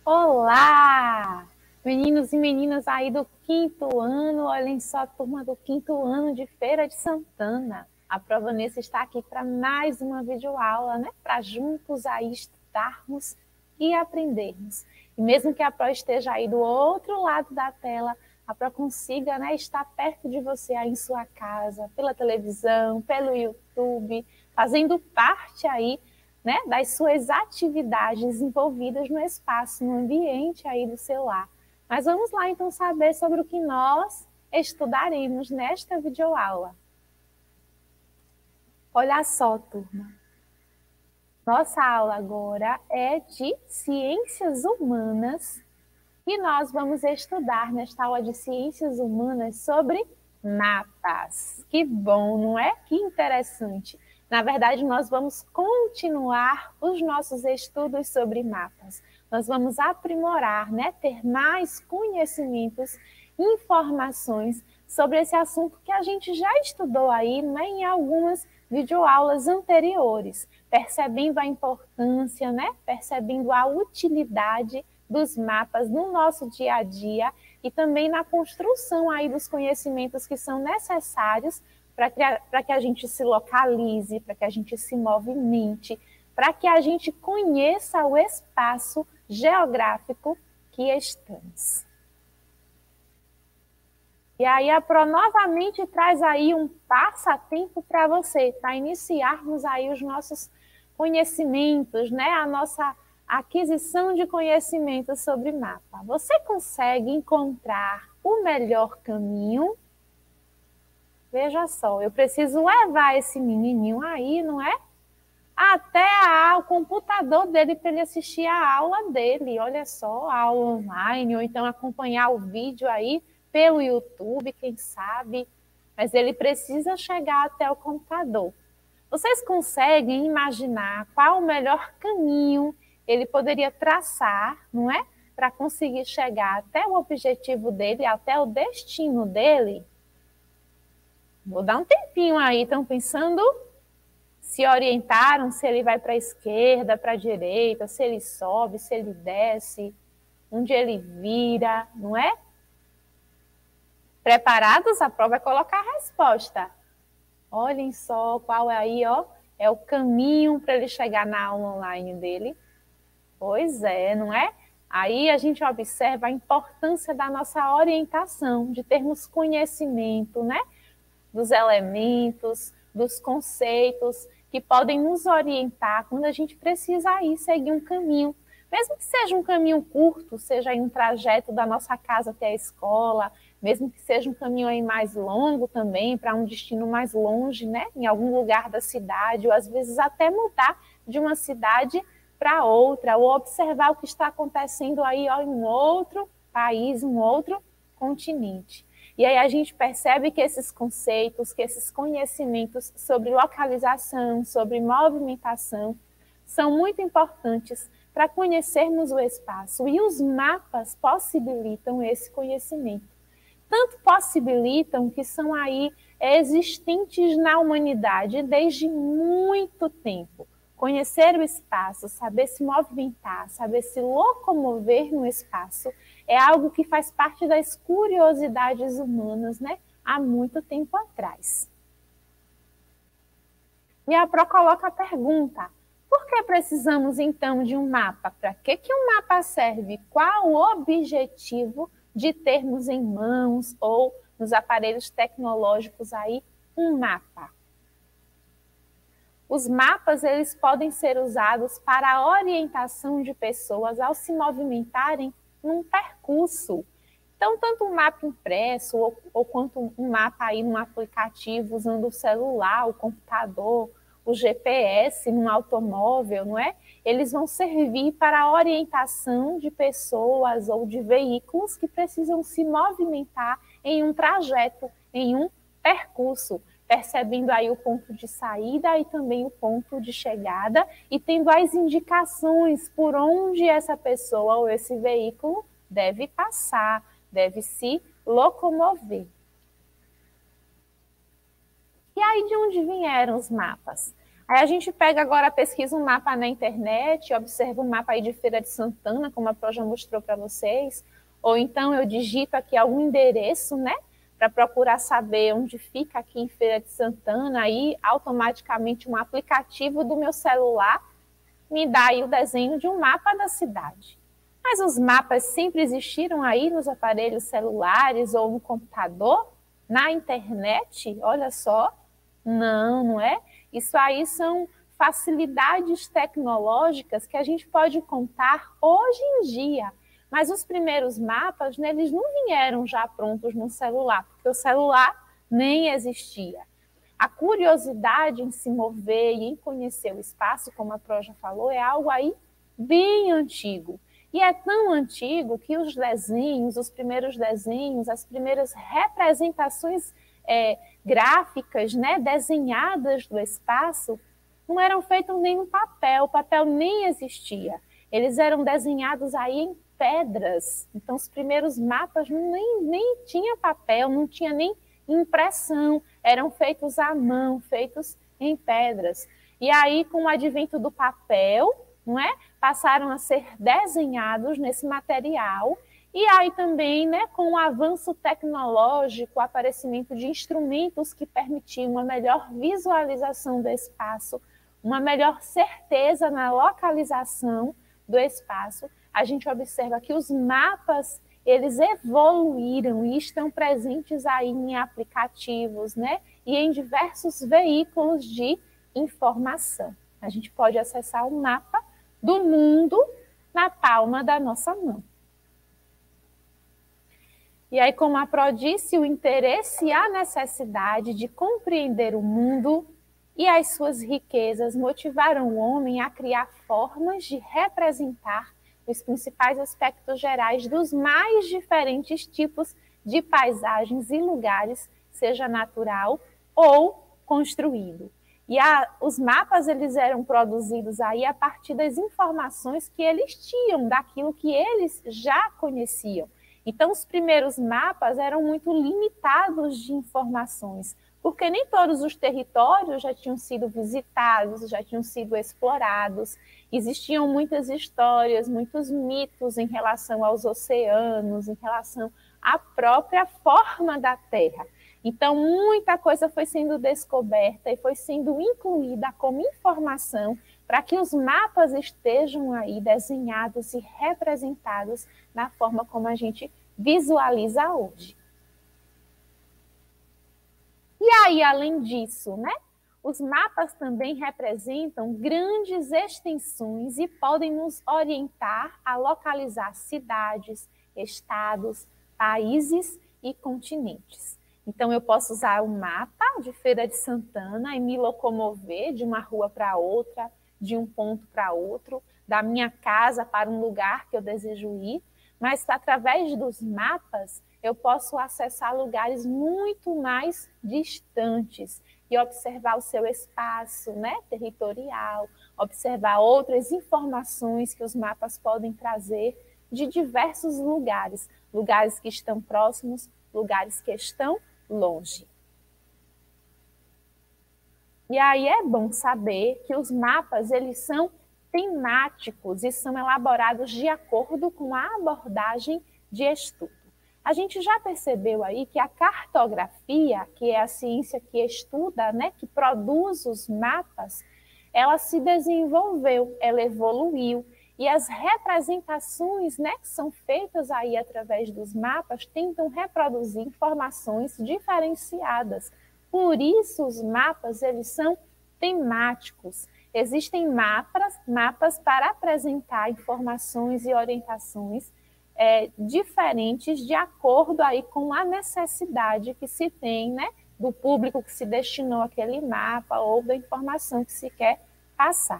Olá, meninos e meninas aí do quinto ano, olhem só a turma do quinto ano de Feira de Santana. A Provanessa está aqui para mais uma videoaula, né? Para juntos aí estudarmos e aprendermos. E mesmo que a Pro esteja aí do outro lado da tela, a Pro consiga, né, estar perto de você aí em sua casa, pela televisão, pelo YouTube, fazendo parte aí, né, das suas atividades envolvidas no espaço, no ambiente aí do seu lar. Mas vamos lá então saber sobre o que nós estudaremos nesta videoaula. Olha só, turma. Nossa aula agora é de Ciências Humanas e nós vamos estudar nesta aula de Ciências Humanas sobre mapas. Que bom, não é? Que interessante. Na verdade, nós vamos continuar os nossos estudos sobre mapas. Nós vamos aprimorar, né? Ter mais conhecimentos, informações sobre esse assunto que a gente já estudou aí, né, em algumas videoaulas anteriores, percebendo a importância, né? Percebendo a utilidade dos mapas no nosso dia a dia e também na construção aí dos conhecimentos que são necessários para que a gente se localize, para que a gente se movimente, para que a gente conheça o espaço geográfico que estamos. E aí a Pro novamente traz aí um passatempo para você, para iniciarmos aí os nossos conhecimentos, né? A nossa aquisição de conhecimentos sobre mapa. Você consegue encontrar o melhor caminho? Veja só, eu preciso levar esse menininho aí, não é? Até o computador dele para ele assistir a aula dele. Olha só, a aula online, ou então acompanhar o vídeo aí pelo YouTube, quem sabe. Mas ele precisa chegar até o computador. Vocês conseguem imaginar qual o melhor caminho ele poderia traçar, não é? Para conseguir chegar até o objetivo dele, até o destino dele? Vou dar um tempinho aí, estão pensando? Se orientaram se ele vai para a esquerda, para a direita, se ele sobe, se ele desce, onde ele vira, não é? Preparados? A prova vai colocar a resposta. Olhem só qual é aí, ó, é o caminho para ele chegar na aula online dele. Pois é, não é? Aí a gente observa a importância da nossa orientação, de termos conhecimento, né? Dos elementos, dos conceitos que podem nos orientar quando a gente precisa aí seguir um caminho. Mesmo que seja um caminho curto, seja aí um trajeto da nossa casa até a escola, mesmo que seja um caminho aí mais longo também, para um destino mais longe, né? Em algum lugar da cidade, ou às vezes até mudar de uma cidade para outra, ou observar o que está acontecendo aí ó, em um outro país, um outro continente. E aí a gente percebe que esses conceitos, que esses conhecimentos sobre localização, sobre movimentação, são muito importantes para conhecermos o espaço. E os mapas possibilitam esse conhecimento. Tanto possibilitam que são aí existentes na humanidade desde muito tempo. Conhecer o espaço, saber se movimentar, saber se locomover no espaço, é algo que faz parte das curiosidades humanas, né? Há muito tempo atrás. E a Pro coloca a pergunta: por que precisamos então de um mapa? Para que um mapa serve? Qual o objetivo de termos em mãos ou nos aparelhos tecnológicos aí um mapa? Os mapas eles podem ser usados para a orientação de pessoas ao se movimentarem num percurso. Então, tanto um mapa impresso ou quanto um mapa aí num aplicativo usando o celular, o computador, o GPS num automóvel, não é? Eles vão servir para a orientação de pessoas ou de veículos que precisam se movimentar em um trajeto, em um percurso, percebendo aí o ponto de saída e também o ponto de chegada e tendo as indicações por onde essa pessoa ou esse veículo deve passar, deve se locomover. E aí de onde vieram os mapas? Aí a gente pega agora, pesquisa um mapa na internet, observa um mapa aí de Feira de Santana, como a Pro já mostrou para vocês, ou então eu digito aqui algum endereço, né, para procurar saber onde fica aqui em Feira de Santana, aí automaticamente um aplicativo do meu celular me dá aí o desenho de um mapa da cidade. Mas os mapas sempre existiram aí nos aparelhos celulares ou no computador, na internet, olha só. Não, não é? Isso aí são facilidades tecnológicas que a gente pode contar hoje em dia. Mas os primeiros mapas, né, eles não vieram já prontos no celular, porque o celular nem existia. A curiosidade em se mover e em conhecer o espaço, como a Pro já falou, é algo aí bem antigo. E é tão antigo que os desenhos, os primeiros desenhos, as primeiras representações gráficas, né, desenhadas do espaço, não eram feitos nem no papel, o papel nem existia. Eles eram desenhados aí em pedras. Então, os primeiros mapas nem tinha papel, não tinha nem impressão, eram feitos à mão, feitos em pedras. E aí, com o advento do papel, não é? Passaram a ser desenhados nesse material. E aí também, né, com o avanço tecnológico, o aparecimento de instrumentos que permitiam uma melhor visualização do espaço, uma melhor certeza na localização do espaço, a gente observa que os mapas, eles evoluíram e estão presentes aí em aplicativos, né, e em diversos veículos de informação. A gente pode acessar o mapa do mundo na palma da nossa mão. E aí, como a Pro disse, o interesse e a necessidade de compreender o mundo e as suas riquezas motivaram o homem a criar formas de representar os principais aspectos gerais dos mais diferentes tipos de paisagens e lugares, seja natural ou construído. E os mapas, eles eram produzidos aí a partir das informações que eles tinham, daquilo que eles já conheciam. Então, os primeiros mapas eram muito limitados de informações, porque nem todos os territórios já tinham sido visitados, já tinham sido explorados. Existiam muitas histórias, muitos mitos em relação aos oceanos, em relação à própria forma da Terra. Então, muita coisa foi sendo descoberta e foi sendo incluída como informação para que os mapas estejam aí desenhados e representados da forma como a gente visualiza hoje. E aí, além disso, né, os mapas também representam grandes extensões e podem nos orientar a localizar cidades, estados, países e continentes. Então, eu posso usar o mapa de Feira de Santana e me locomover de uma rua para outra, de um ponto para outro, da minha casa para um lugar que eu desejo ir, mas através dos mapas eu posso acessar lugares muito mais distantes e observar o seu espaço, né, territorial, observar outras informações que os mapas podem trazer de diversos lugares, lugares que estão próximos, lugares que estão longe. E aí é bom saber que os mapas, eles são temáticos e são elaborados de acordo com a abordagem de estudo. A gente já percebeu aí que a cartografia, que é a ciência que estuda, né, que produz os mapas, ela se desenvolveu, ela evoluiu, e as representações, né, que são feitas aí através dos mapas tentam reproduzir informações diferenciadas. Por isso, os mapas, eles são temáticos. Existem mapas para apresentar informações e orientações diferentes de acordo aí com a necessidade que se tem, né, do público que se destinou àquele mapa ou da informação que se quer passar.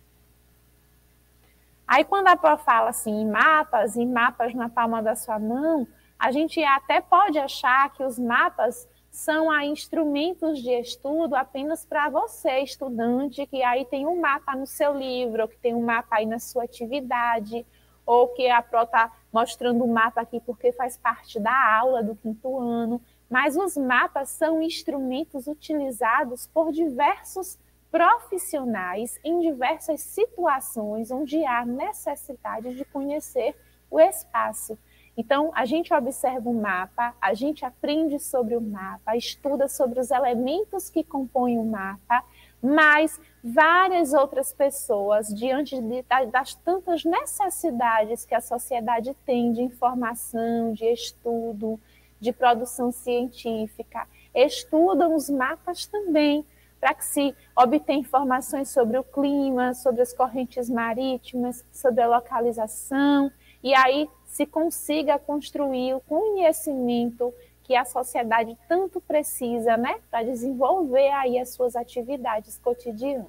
Aí, quando a Pro fala assim, em mapas na palma da sua mão, a gente até pode achar que os mapas são aí instrumentos de estudo apenas para você, estudante, que aí tem um mapa no seu livro, ou que tem um mapa aí na sua atividade, ou que a Pro está mostrando o mapa aqui porque faz parte da aula do 5º ano. Mas os mapas são instrumentos utilizados por diversos profissionais em diversas situações onde há necessidade de conhecer o espaço. Então, a gente observa o mapa, a gente aprende sobre o mapa, estuda sobre os elementos que compõem o mapa, mas várias outras pessoas, diante das tantas necessidades que a sociedade tem de informação, de estudo, de produção científica, estudam os mapas também, para que se obtenha informações sobre o clima, sobre as correntes marítimas, sobre a localização, e aí se consiga construir o conhecimento que a sociedade tanto precisa, né, para desenvolver aí as suas atividades cotidianas.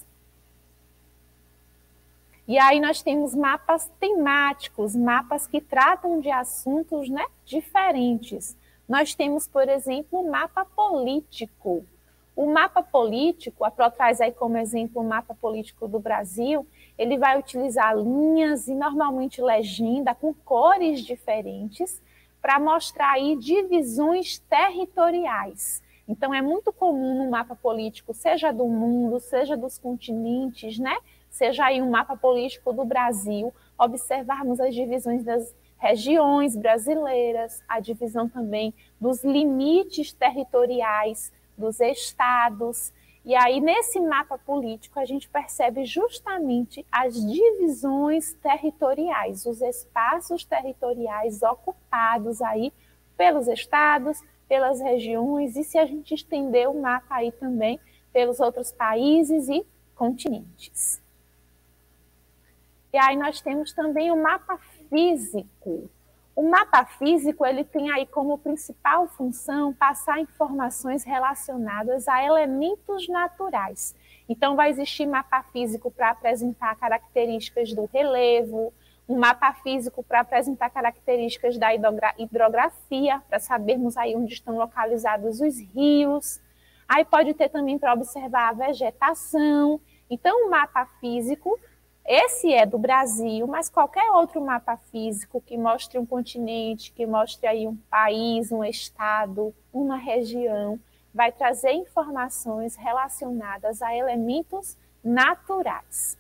E aí nós temos mapas temáticos, mapas que tratam de assuntos, né, diferentes. Nós temos, por exemplo, o mapa político. O mapa político, a Pro traz aí como exemplo o mapa político do Brasil, ele vai utilizar linhas e normalmente legenda com cores diferentes para mostrar aí divisões territoriais. Então é muito comum no mapa político, seja do mundo, seja dos continentes, né? Seja aí um mapa político do Brasil, observarmos as divisões das regiões brasileiras, a divisão também dos limites territoriais dos estados. E aí, nesse mapa político, a gente percebe justamente as divisões territoriais, os espaços territoriais ocupados aí pelos estados, pelas regiões, e se a gente estender o mapa aí também pelos outros países e continentes. E aí nós temos também o mapa físico. O mapa físico, ele tem aí como principal função passar informações relacionadas a elementos naturais. Então, vai existir mapa físico para apresentar características do relevo, um mapa físico para apresentar características da hidrografia, para sabermos aí onde estão localizados os rios. Aí pode ter também para observar a vegetação. Então, o mapa físico, esse é do Brasil, mas qualquer outro mapa físico que mostre um continente, que mostre aí um país, um estado, uma região, vai trazer informações relacionadas a elementos naturais.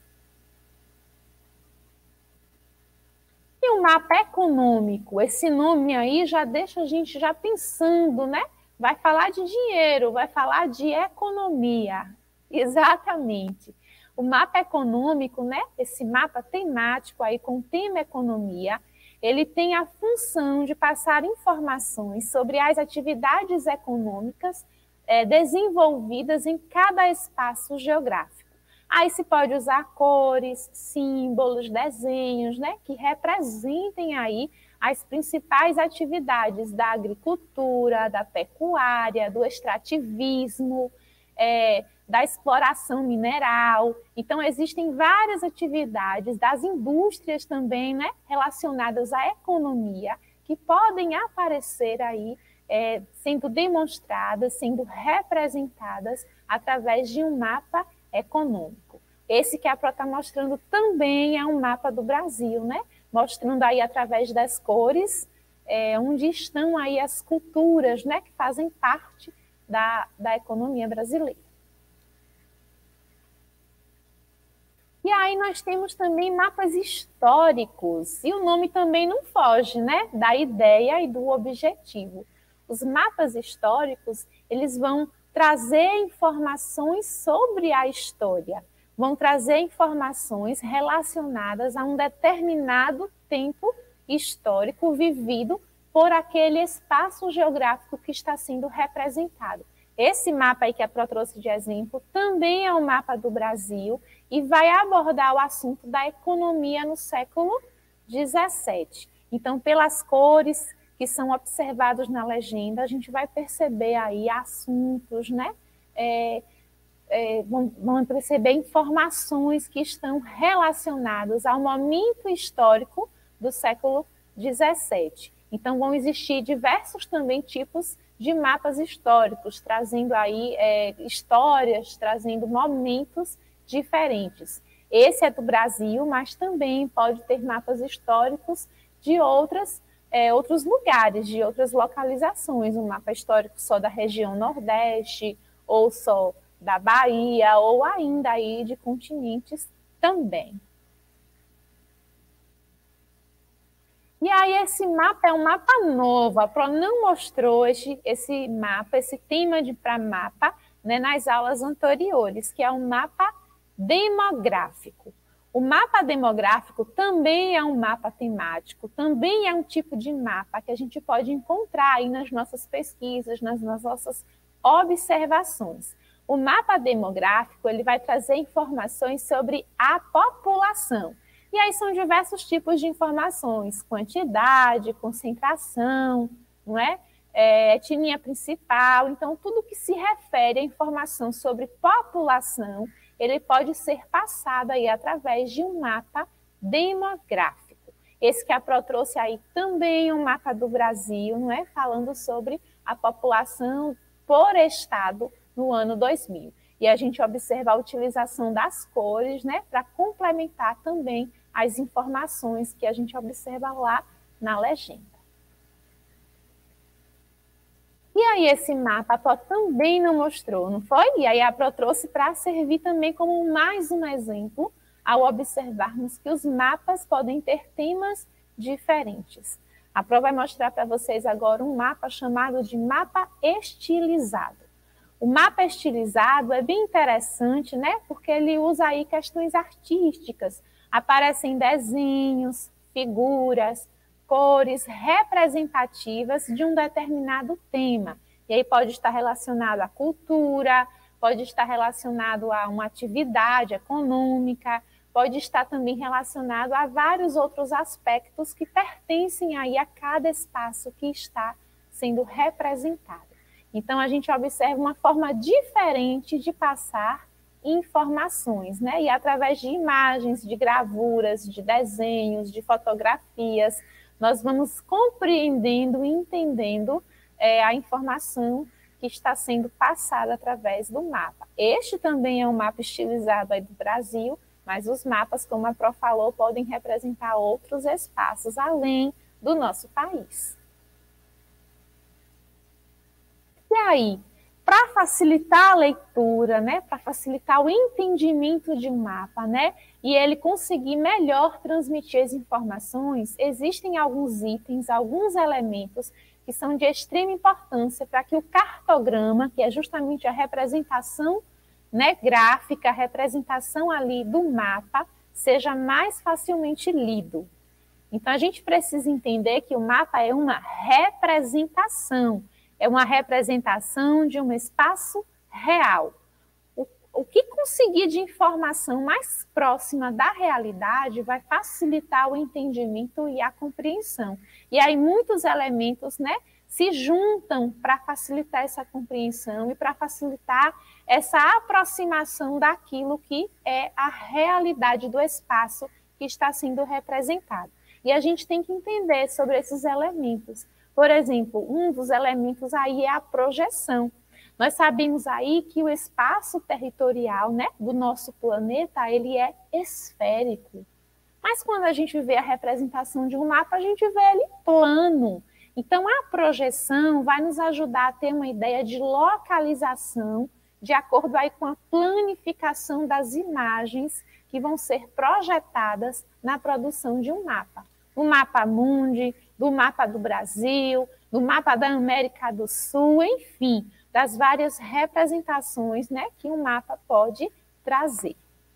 E o mapa econômico, esse nome aí já deixa a gente já pensando, né? Vai falar de dinheiro, vai falar de economia. Exatamente. O mapa econômico, né, esse mapa temático aí com o tema economia, ele tem a função de passar informações sobre as atividades econômicas desenvolvidas em cada espaço geográfico. Aí se pode usar cores, símbolos, desenhos, né, que representem aí as principais atividades da agricultura, da pecuária, do extrativismo, da exploração mineral. Então, existem várias atividades das indústrias também, né, relacionadas à economia, que podem aparecer aí, sendo demonstradas, sendo representadas através de um mapa econômico. Esse que a Pro está mostrando também é um mapa do Brasil, né, mostrando aí através das cores, onde estão aí as culturas, né, que fazem parte da economia brasileira. E aí nós temos também mapas históricos, e o nome também não foge, né, da ideia e do objetivo. Os mapas históricos, eles vão trazer informações sobre a história, vão trazer informações relacionadas a um determinado tempo histórico vivido por aquele espaço geográfico que está sendo representado. Esse mapa aí que a Pro trouxe de exemplo também é um mapa do Brasil e vai abordar o assunto da economia no século XVII. Então, pelas cores que são observados na legenda, a gente vai perceber aí assuntos, né? Vão perceber informações que estão relacionadas ao momento histórico do século XVII. Então, vão existir diversos também tipos de mapas históricos, trazendo aí histórias, trazendo momentos diferentes. Esse é do Brasil, mas também pode ter mapas históricos de outros lugares, de outras localizações. Um mapa histórico só da região Nordeste, ou só da Bahia ou ainda aí de continentes também. E aí esse mapa é um mapa novo, a Pro não mostrou esse mapa, esse tema para mapa, né, nas aulas anteriores, que é um mapa demográfico. O mapa demográfico também é um mapa temático, também é um tipo de mapa que a gente pode encontrar aí nas nossas pesquisas, nas nossas observações. O mapa demográfico ele vai trazer informações sobre a população. E aí são diversos tipos de informações, quantidade, concentração, não é? Etnia principal. Então, tudo que se refere à informação sobre população, ele pode ser passado aí através de um mapa demográfico. Esse que a Pro trouxe aí também um mapa do Brasil, não é? Falando sobre a população por estado no ano 2000. E a gente observa a utilização das cores, né, para complementar também as informações que a gente observa lá na legenda. E aí esse mapa a Pro também não mostrou, não foi? E aí a Pro trouxe para servir também como mais um exemplo ao observarmos que os mapas podem ter temas diferentes. A Pro vai mostrar para vocês agora um mapa chamado de mapa estilizado. O mapa estilizado é bem interessante, né? Porque ele usa aí questões artísticas. Aparecem desenhos, figuras, cores representativas de um determinado tema. E aí pode estar relacionado à cultura, pode estar relacionado a uma atividade econômica, pode estar também relacionado a vários outros aspectos que pertencem aí a cada espaço que está sendo representado. Então, a gente observa uma forma diferente de passar informações, né? E através de imagens, de gravuras, de desenhos, de fotografias, nós vamos compreendendo e entendendo a informação que está sendo passada através do mapa. Este também é um mapa estilizado aí do Brasil, mas os mapas, como a Pro falou, podem representar outros espaços além do nosso país. E aí, para facilitar a leitura, né, para facilitar o entendimento de um mapa, né, e ele conseguir melhor transmitir as informações, existem alguns itens, alguns elementos que são de extrema importância para que o cartograma, que é justamente a representação, né, gráfica, a representação ali do mapa, seja mais facilmente lido. Então, a gente precisa entender que o mapa é uma representação, é uma representação de um espaço real. O que conseguir de informação mais próxima da realidade vai facilitar o entendimento e a compreensão. E aí muitos elementos, né, se juntam para facilitar essa compreensão e para facilitar essa aproximação daquilo que é a realidade do espaço que está sendo representado. E a gente tem que entender sobre esses elementos. Por exemplo, um dos elementos aí é a projeção. Nós sabemos aí que o espaço territorial, né, do nosso planeta, ele é esférico. Mas quando a gente vê a representação de um mapa, a gente vê ele plano. Então, a projeção vai nos ajudar a ter uma ideia de localização, de acordo aí com a planificação das imagens que vão ser projetadas na produção de um mapa. O mapa mundi, do mapa do Brasil, do mapa da América do Sul, enfim, das várias representações, né, que um mapa pode trazer.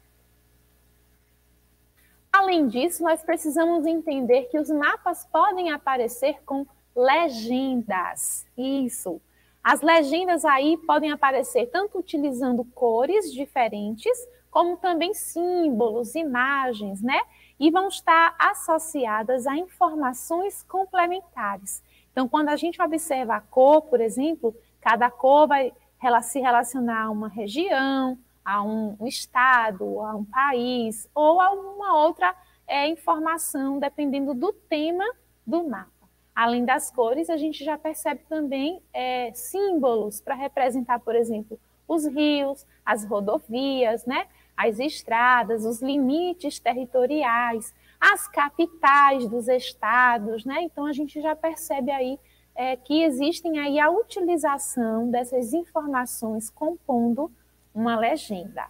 Além disso, nós precisamos entender que os mapas podem aparecer com legendas. Isso. As legendas aí podem aparecer tanto utilizando cores diferentes, como também símbolos, imagens, né? E vão estar associadas a informações complementares. Então, quando a gente observa a cor, por exemplo, cada cor vai se relacionar a uma região, a um estado, a um país, ou a uma outra informação, dependendo do tema do mapa. Além das cores, a gente já percebe também símbolos para representar, por exemplo, os rios, as rodovias, né? As estradas, os limites territoriais, as capitais dos estados, né? Então, a gente já percebe aí que existem aí a utilização dessas informações compondo uma legenda.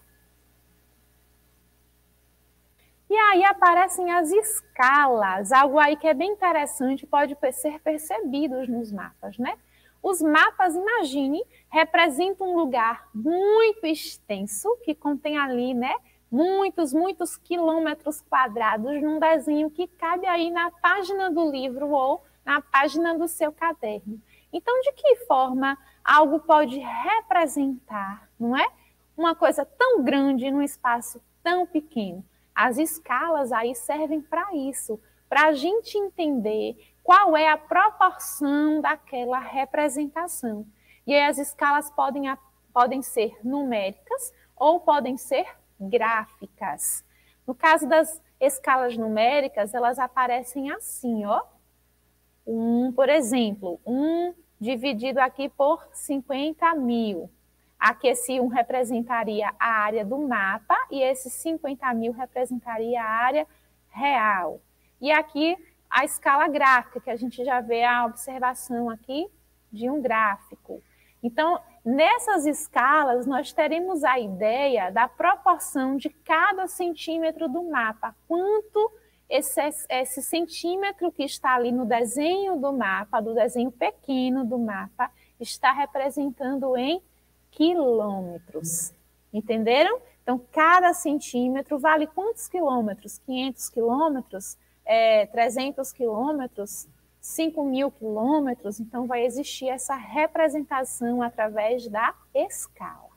E aí aparecem as escalas, algo aí que é bem interessante, pode ser percebido nos mapas, né? Os mapas, imagine, representam um lugar muito extenso, que contém ali, né, muitos quilômetros quadrados num desenho que cabe aí na página do livro ou na página do seu caderno. Então, de que forma algo pode representar, não é? Uma coisa tão grande num espaço tão pequeno. As escalas aí servem para isso, para a gente entender qual é a proporção daquela representação. E aí as escalas podem ser numéricas ou podem ser gráficas. No caso das escalas numéricas, elas aparecem assim, ó. Por exemplo, 1 dividido aqui por 50.000. Aqui esse 1 representaria a área do mapa e esse 50.000 representaria a área real. E aqui a escala gráfica, que a gente já vê a observação aqui de um gráfico. Então, nessas escalas, nós teremos a ideia da proporção de cada centímetro do mapa, quanto esse centímetro que está ali no desenho do mapa, do desenho pequeno do mapa, está representando em quilômetros. Entenderam? Então, cada centímetro vale quantos quilômetros? 500 quilômetros? 300 quilômetros? 5.000 quilômetros? Então, vai existir essa representação através da escala.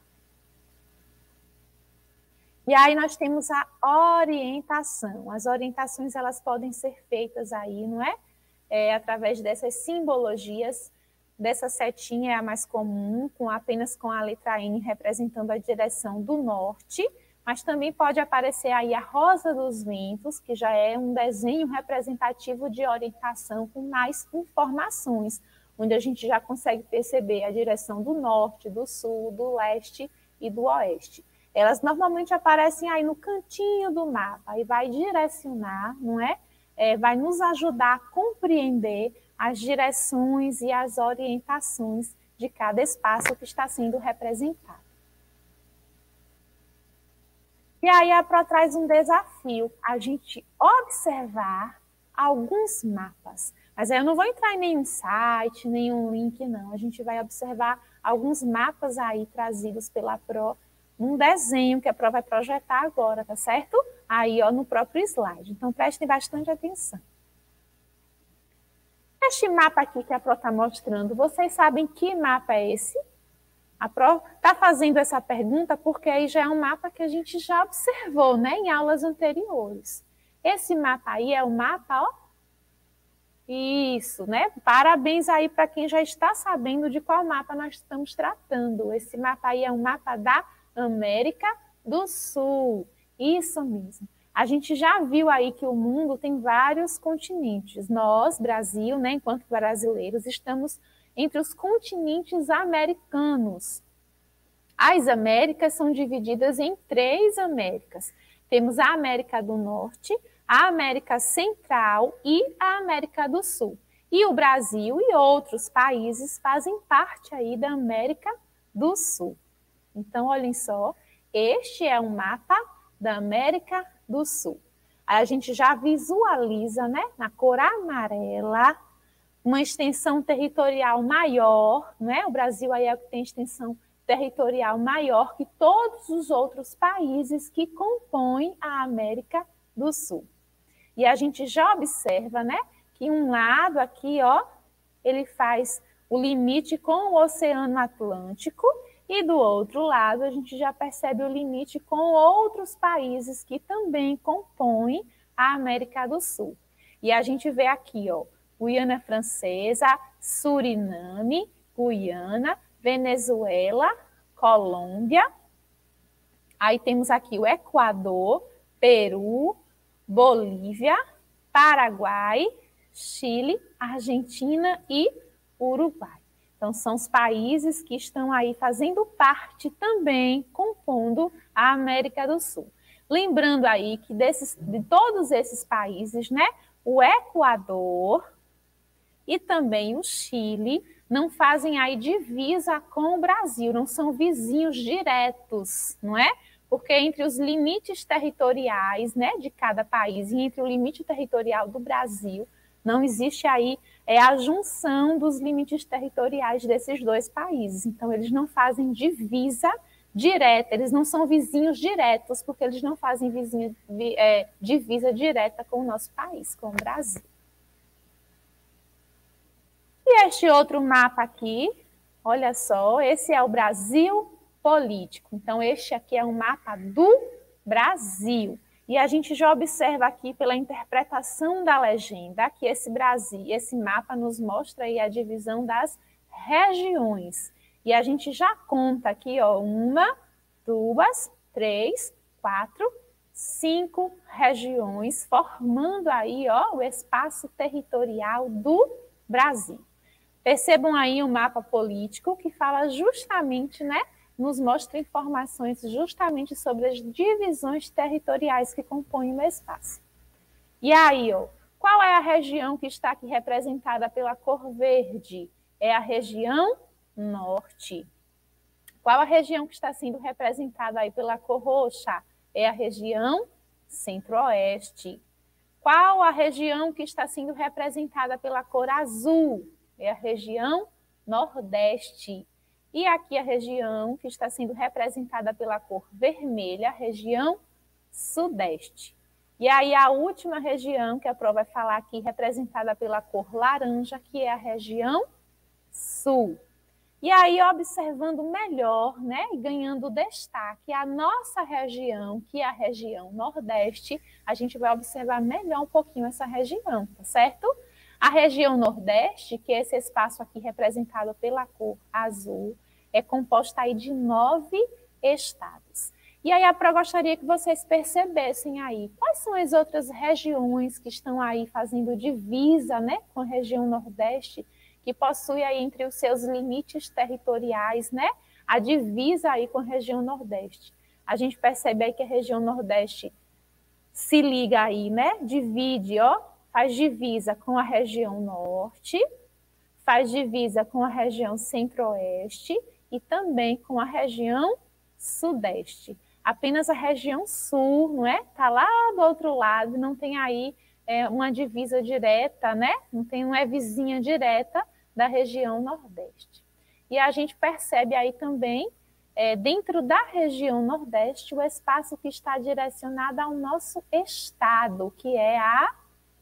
E aí nós temos a orientação. As orientações, elas podem ser feitas aí, não é? Através dessas simbologias. Dessa setinha é a mais comum, apenas com a letra N representando a direção do norte, mas também pode aparecer aí a rosa dos ventos, que já é um desenho representativo de orientação com mais informações, onde a gente já consegue perceber a direção do norte, do sul, do leste e do oeste. Elas normalmente aparecem aí no cantinho do mapa e vai direcionar, não é? Vai nos ajudar a compreender as direções e as orientações de cada espaço que está sendo representado. E aí a Pro traz um desafio, a gente observar alguns mapas. Mas aí eu não vou entrar em nenhum site, nenhum link, não. A gente vai observar alguns mapas aí trazidos pela Pro, num desenho que a Pro vai projetar agora, tá certo? Aí, ó, no próprio slide. Então, prestem bastante atenção. Este mapa aqui que a Pro está mostrando, vocês sabem que mapa é esse? A Pro está fazendo essa pergunta porque aí já é um mapa que a gente já observou, né, em aulas anteriores. Esse mapa aí é o mapa, ó. Isso, né? Parabéns aí para quem já está sabendo de qual mapa nós estamos tratando. Esse mapa aí é um mapa da América do Sul. Isso mesmo. A gente já viu aí que o mundo tem vários continentes. Nós, Brasil, né, enquanto brasileiros, estamos entre os continentes americanos. As Américas são divididas em 3 Américas. Temos a América do Norte, a América Central e a América do Sul. E o Brasil e outros países fazem parte aí da América do Sul. Então, olhem só, este é um mapa da América do Sul. Aí a gente já visualiza, né, na cor amarela, uma extensão territorial maior, né? O Brasil aí é o que tem extensão territorial maior que todos os outros países que compõem a América do Sul. E a gente já observa, né, que um lado aqui, ó, ele faz o limite com o Oceano Atlântico e do outro lado a gente já percebe o limite com outros países que também compõem a América do Sul. E a gente vê aqui, ó, Guiana Francesa, Suriname, Guiana, Venezuela, Colômbia. Aí temos aqui o Equador, Peru, Bolívia, Paraguai, Chile, Argentina e Uruguai. Então, são os países que estão aí fazendo parte também, compondo a América do Sul. Lembrando aí que de todos esses países, né, o Equador e também o Chile não fazem aí divisa com o Brasil, não são vizinhos diretos, não é? Porque entre os limites territoriais, né, de cada país e entre o limite territorial do Brasil, não existe aí a junção dos limites territoriais desses dois países. Então, eles não fazem divisa direta, eles não são vizinhos diretos, porque eles não fazem divisa direta com o nosso país, com o Brasil. E este outro mapa aqui, olha só, esse é o Brasil político. Então, este aqui é um mapa do Brasil. E a gente já observa aqui pela interpretação da legenda que esse mapa nos mostra aí a divisão das regiões. E a gente já conta aqui, ó, 1, 2, 3, 4, 5 regiões, formando aí, ó, o espaço territorial do Brasil. Percebam aí o mapa político que fala justamente, né, nos mostra informações justamente sobre as divisões territoriais que compõem o espaço. E aí, ó, qual é a região que está aqui representada pela cor verde? É a região norte. Qual a região que está sendo representada aí pela cor roxa? É a região centro-oeste. Qual a região que está sendo representada pela cor azul? É a região nordeste. E aqui a região que está sendo representada pela cor vermelha, a região sudeste. E aí a última região que a prova vai falar aqui, representada pela cor laranja, que é a região sul. E aí, observando melhor, né, e ganhando destaque, a nossa região, que é a região nordeste, a gente vai observar melhor um pouquinho essa região, tá certo? A região nordeste, que é esse espaço aqui representado pela cor azul, é composta aí de 9 estados. E aí, eu gostaria que vocês percebessem aí quais são as outras regiões que estão aí fazendo divisa, né, com a região nordeste, que possui aí entre os seus limites territoriais, né, a divisa aí com a região nordeste. A gente percebe aí que a região nordeste se liga aí, né, divide, ó, faz divisa com a região norte, faz divisa com a região centro-oeste e também com a região sudeste. Apenas a região sul, não é? Está lá do outro lado, não tem aí uma divisa direta, né? Não é vizinha direta da região nordeste. E a gente percebe aí também, dentro da região nordeste, o espaço que está direcionado ao nosso estado, que é a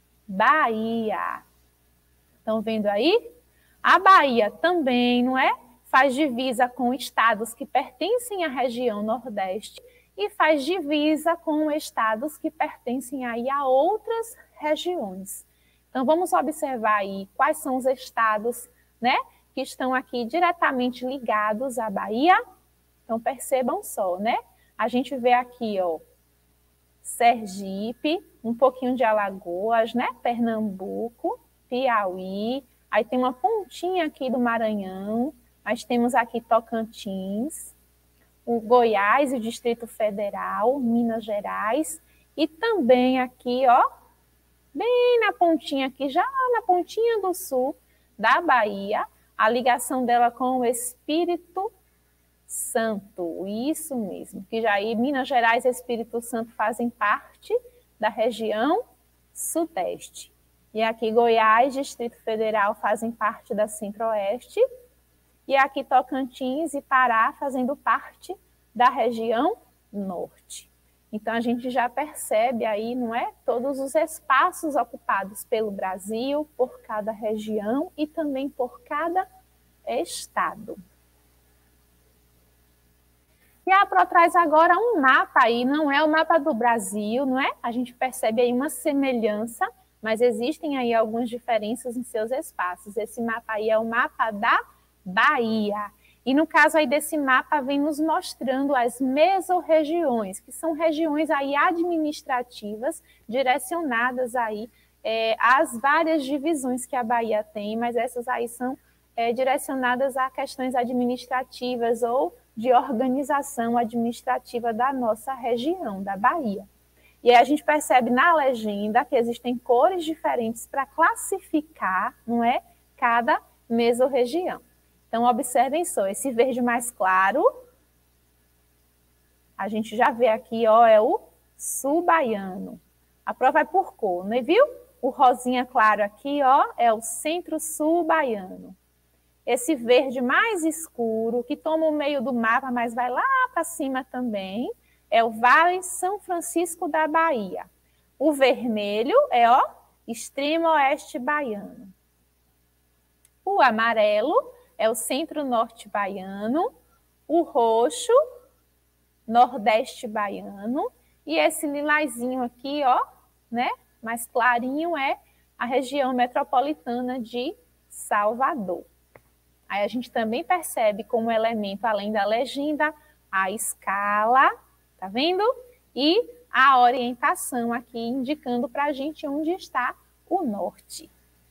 Bahia. Estão vendo aí? A Bahia também, não é? Faz divisa com estados que pertencem à região nordeste e faz divisa com estados que pertencem aí a outras regiões. Então, vamos observar aí quais são os estados, né, que estão aqui diretamente ligados à Bahia. Então, percebam só, né? A gente vê aqui, ó, Sergipe, um pouquinho de Alagoas, né? Pernambuco, Piauí, aí tem uma pontinha aqui do Maranhão, mas temos aqui Tocantins, o Goiás, o Distrito Federal, Minas Gerais, e também aqui, ó, bem na pontinha aqui, já na pontinha do sul da Bahia, a ligação dela com o Espírito Santo, isso mesmo, que já aí Minas Gerais e Espírito Santo fazem parte da região sudeste. E aqui Goiás, Distrito Federal fazem parte da centro-oeste, e aqui Tocantins e Pará fazendo parte da região norte. Então a gente já percebe aí, não é, todos os espaços ocupados pelo Brasil, por cada região e também por cada estado. E a Pro traz agora um mapa aí, não é o mapa do Brasil, não é? A gente percebe aí uma semelhança, mas existem aí algumas diferenças em seus espaços. Esse mapa aí é o mapa da Bahia. E no caso aí desse mapa vem nos mostrando as mesorregiões, que são regiões aí administrativas direcionadas aí às várias divisões que a Bahia tem, mas essas aí são direcionadas a questões administrativas ou de organização administrativa da nossa região, da Bahia. E aí a gente percebe na legenda que existem cores diferentes para classificar, não é, cada mesorregião. Então, observem só, esse verde mais claro, a gente já vê aqui, ó, é o sul baiano. A prova vai por cor, né, viu? O rosinha claro aqui, ó, é o centro-sul baiano. Esse verde mais escuro, que toma o meio do mapa, mas vai lá para cima também, é o Vale São Francisco da Bahia. O vermelho é, ó, extremo oeste baiano. O amarelo é o centro-norte baiano. O roxo, nordeste baiano. E esse lilazinho aqui, ó, né, mais clarinho, é a região metropolitana de Salvador. Aí a gente também percebe como elemento, além da legenda, a escala, tá vendo? E a orientação aqui, indicando para a gente onde está o norte.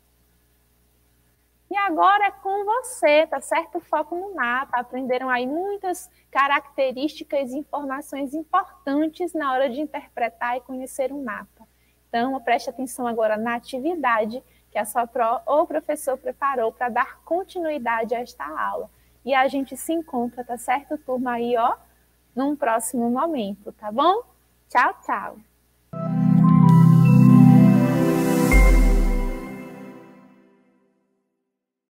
E agora é com você, tá certo? Foco no mapa. Aprenderam aí muitas características e informações importantes na hora de interpretar e conhecer um mapa. Então, preste atenção agora na atividade que a sua ou professor preparou para dar continuidade a esta aula. E a gente se encontra, tá certo, turma? Aí, ó, num próximo momento, tá bom? Tchau, tchau!